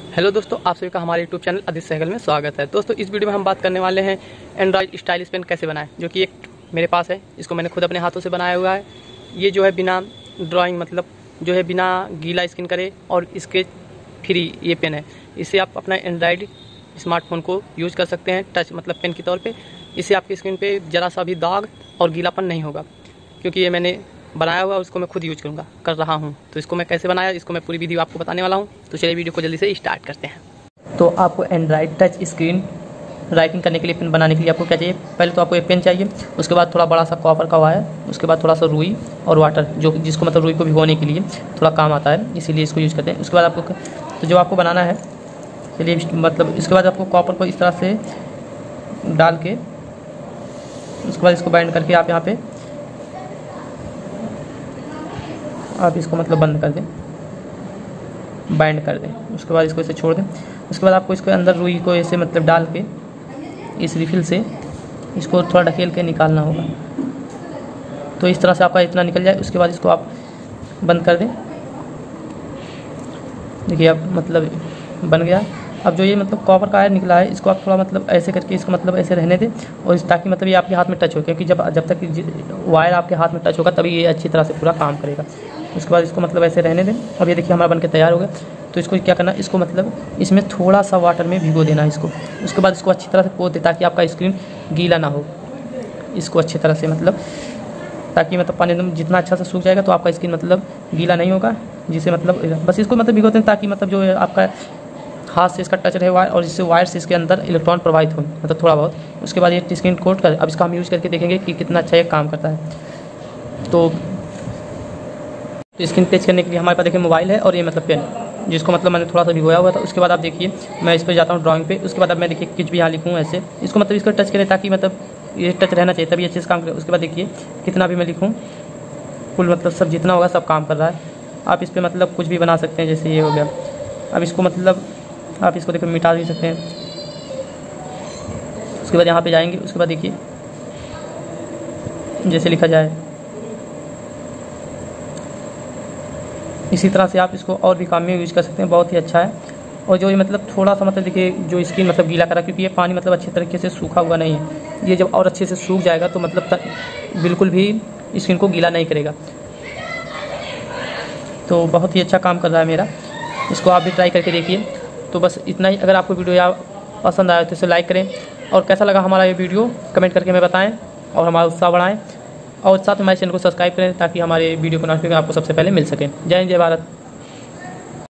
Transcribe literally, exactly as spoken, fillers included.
Hello दोस्तों, आप सभी का हमारे यूट्यूब चैनल आदित्य सहगल में स्वागत है। दोस्तों, इस वीडियो में हम बात करने वाले हैं एंड्रॉइड स्टाइलिश पेन कैसे बनाएं, जो कि एक मेरे पास है। इसको मैंने खुद अपने हाथों से बनाया हुआ है। ये जो है बिना ड्राइंग मतलब जो है बिना गीला स्किन करे और इसके फ्री ये पेन है। इससे आप अपना एंड्रॉइड स्मार्टफोन को यूज़ कर सकते हैं टच मतलब पेन के तौर पर। इससे आपकी स्क्रीन पर ज़रा सा भी दाग और गीलापन नहीं होगा, क्योंकि ये मैंने बनाया हुआ उसको मैं खुद यूज करूँगा कर रहा हूँ। तो इसको मैं कैसे बनाया, इसको मैं पूरी वीडियो आपको बताने वाला हूँ। तो चलिए वीडियो को जल्दी से स्टार्ट करते हैं। तो आपको एंड्रॉइड टच स्क्रीन राइटिंग करने के लिए पेन बनाने के लिए आपको क्या चाहिए? पहले तो आपको एक पेन चाहिए, उसके बाद थोड़ा बड़ा सा कॉपर का वायर, उसके बाद थोड़ा सा रुई और वाटर, जो जिसको मतलब रुई को भिगोने के लिए थोड़ा काम आता है, इसीलिए इसको यूज़ करते हैं। उसके बाद आपको तो जो आपको बनाना है, चलिए मतलब इसके बाद आपको कॉपर को इस तरह से डाल के उसके बाद इसको बाइंड करके आप यहाँ पे आप इसको मतलब बंद कर दें, बाइंड कर दें। उसके बाद इसको ऐसे छोड़ दें। उसके बाद आपको इसके अंदर रुई को ऐसे मतलब डाल के इस रिफिल से इसको थोड़ा ढकेल के निकालना होगा। तो इस तरह से आपका इतना निकल जाए। उसके बाद इसको आप बंद कर दें। देखिए अब मतलब बन गया। अब जो ये मतलब कॉपर का वायर निकला है, इसको आप थोड़ा मतलब ऐसे करके इसको मतलब ऐसे रहने दें, और इस ताकि मतलब ये आपके हाथ में टच हो, क्योंकि जब जब तक वायर आपके हाथ में टच होगा तभी ये अच्छी तरह से पूरा काम करेगा। उसके बाद इसको मतलब ऐसे रहने दें। अब ये देखिए हमारा बनके तैयार हो गया। तो इसको क्या करना, इसको मतलब इसमें थोड़ा सा वाटर में भिगो देना है इसको। उसके बाद इसको अच्छी तरह से पोंछ दे, ताकि आपका स्क्रीन गीला ना हो। इसको अच्छी तरह से मतलब ताकि मतलब पानी एकदम जितना अच्छा से सूख जाएगा तो आपका स्क्रीन मतलब गीला नहीं होगा, जिससे मतलब बस इसको मतलब भिगोते हैं ताकि मतलब जो है आपका हाथ से इसका टच रहे वायर, और इससे वायर से इसके अंदर इलेक्ट्रॉन प्रवाहित हो मतलब थोड़ा बहुत। उसके बाद ये स्क्रीन कोट कर, अब इसका हम यूज़ करके देखेंगे कि कितना अच्छा ये काम करता है। तो स्क्रीन टच करने के लिए हमारे पास देखिए मोबाइल है और ये मतलब पेन, जिसको मतलब मैंने थोड़ा सा भिगोया हुआ था। उसके बाद आप देखिए मैं इस पर जाता हूँ ड्राइंग पे। उसके बाद अब मैं देखिए कुछ भी यहाँ लिखूँ ऐसे, इसको मतलब इसको टच करें ताकि मतलब ये टच रहना चाहिए तभी अच्छे से काम करे। उसके बाद देखिए कितना भी मैं लिखूँ, कुल मतलब सब जितना होगा सब काम कर रहा है। आप इस पर मतलब कुछ भी बना सकते हैं, जैसे ये हो गया। अब इसको मतलब आप इसको देखो मिटा भी सकते हैं। उसके बाद यहाँ पे जाएंगे। उसके बाद देखिए जैसे लिखा जाए इसी तरह से आप इसको और भी काम में यूज़ कर सकते हैं, बहुत ही अच्छा है। और जो ये मतलब थोड़ा सा मतलब देखिए जो स्क्रीन मतलब गीला करा, क्योंकि ये पानी मतलब अच्छे तरीके से सूखा हुआ नहीं है। ये जब और अच्छे से सूख जाएगा तो मतलब बिल्कुल भी स्क्रीन को गीला नहीं करेगा। तो बहुत ही अच्छा काम कर रहा है मेरा, इसको आप भी ट्राई करके देखिए। तो बस इतना ही। अगर आपको वीडियो या पसंद आया तो इसे लाइक करें, और कैसा लगा हमारा ये वीडियो कमेंट करके हमें बताएं और हमारा उत्साह बढ़ाएं, और साथ में हमारे चैनल को सब्सक्राइब करें ताकि हमारे वीडियो को नोटिफिकेशन आपको सबसे पहले मिल सके। जय हिंद, जय भारत।